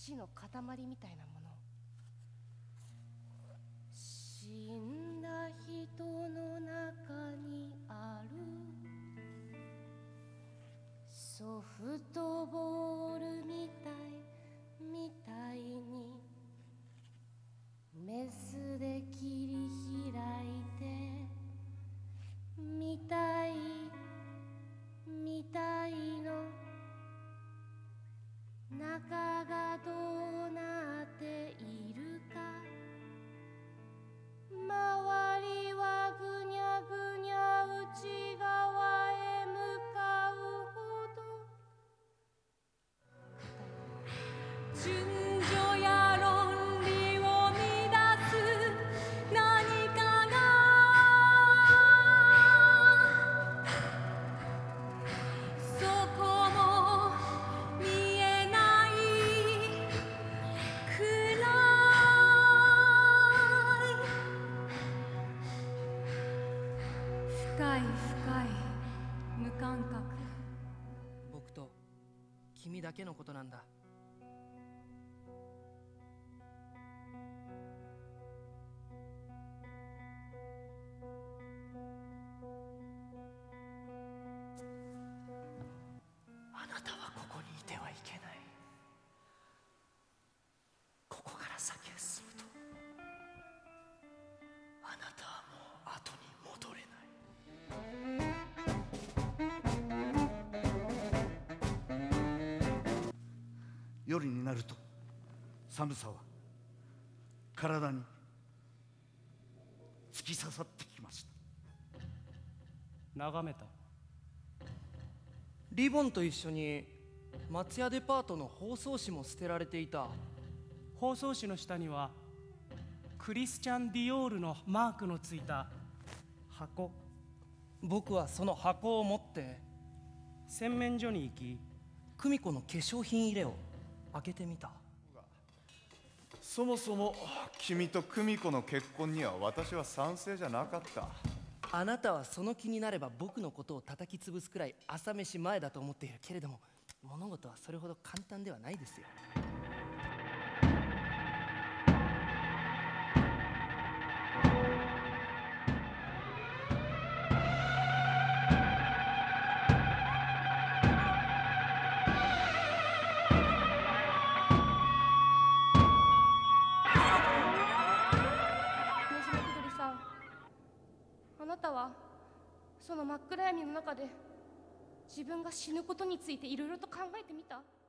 死の塊みたいなもの。死んだ人の中にあるソフトボールみたいにメスで切り開いてみたいの。中がどうなっているか、周りはぐにゃぐにゃ内側へ向かうほど。順序や論理を乱す何かがそこも見えないくらい深い無感覚。 僕と君だけのことなんだ。 あなたはここにいてはいけない。ここから先へ進むとあなたはもう後に戻れない。 夜になると寒さは体に突き刺さってきました。 眺めた。 リボンと一緒に松屋デパートの包装紙も捨てられていた。 包装紙の下にはクリスチャン・ディオールのマークのついた箱。 僕はその箱を持って洗面所に行き、 久美子の化粧品入れを開けてみた。 そもそも君と久美子の結婚には私は賛成じゃなかった。 あなたはその気になれば僕のことを叩き潰すくらい朝飯前だと思っているけれども、物事はそれほど簡単ではないですよ。 ねじまくどりさん、あなたはその真っ暗闇の中で自分が死ぬことについていろいろと考えてみた？